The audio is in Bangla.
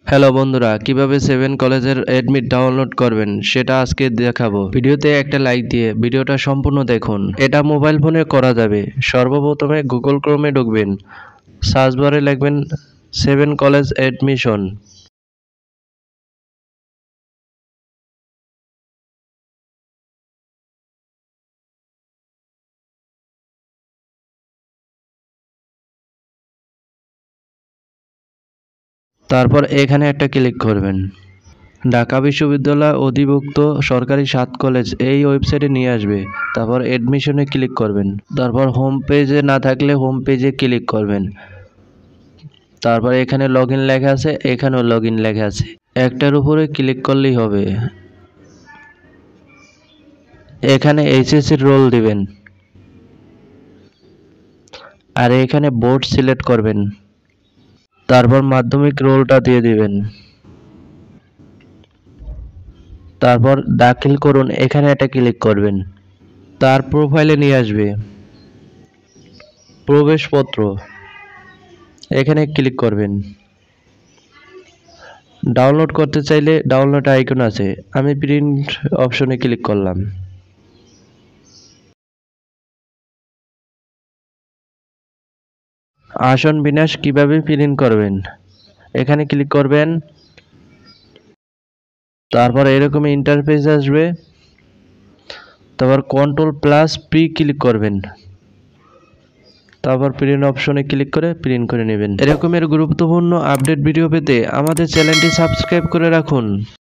হ্যালো বন্ধুরা, কিভাবে 7 কলেজের অ্যাডমিট ডাউনলোড করবেন সেটা আজকে দেখাবো। ভিডিওতে একটা লাইক দিয়ে ভিডিওটা সম্পূর্ণ দেখুন। এটা মোবাইল ফোনে করা যাবে। সর্বপ্রথমে গুগল ক্রোমে ঢুকবেন, সার্চ বারে লিখবেন 7 কলেজ অ্যাডমিশন। তারপর এখানে একটা ক্লিক করবেন। ঢাকা বিশ্ববিদ্যালয় অধিভুক্ত সরকারি 7 কলেজ এই ওয়েবসাইটে নিয়ে আসবে। তারপর অ্যাডমিশনে ক্লিক করবেন। তারপর হোম পেজে না থাকলে হোম পেজে ক্লিক করবেন। তারপর এখানে লগইন লেখা আছে, এখানেও লগইন লেখা আছে। একটার উপরে ক্লিক করলেই হবে। এখানে এইচএসসির রোল দিবেন আর এখানে বোর্ড সিলেক্ট করবেন। তারপর মাধ্যমিক রোলটা দিয়ে দিবেন। তারপর দাখিল করুন, এখানে একটা ক্লিক করবেন। তার প্রোফাইলে নিয়ে আসবে। প্রবেশপত্র এখানে ক্লিক করবেন। ডাউনলোড করতে চাইলে ডাউনলোড আইকন আছে, আমি প্রিন্ট অপশনে ক্লিক করলাম। আসন বিন্যাস কিভাবে প্রিন্ট করবেন এখানে ক্লিক করবেন। তারপর এরকম ইন্টারফেস আসবে। তারপর কন্ট্রোল+P ক্লিক করবেন। তারপর প্রিন্ট অপশনে ক্লিক করে প্রিন্ট করে নেবেন। এরকমের গুরুত্বপূর্ণ আপডেট ভিডিও পেতে আমাদের চ্যানেলটি সাবস্ক্রাইব করে রাখুন।